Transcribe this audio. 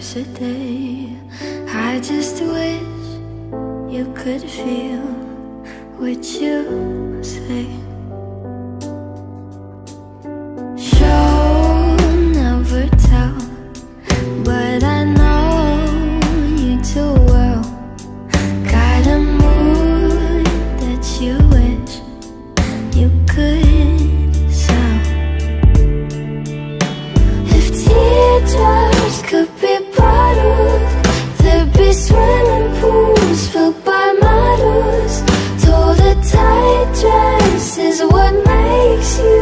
yesterday. I just wish you could feel what you say. Show never tell, but I know you too well. Got a mood that you wish you could sell. If teardrops could be bottled, there'd be swimming pools filled by models. Told a tight dress is what makes you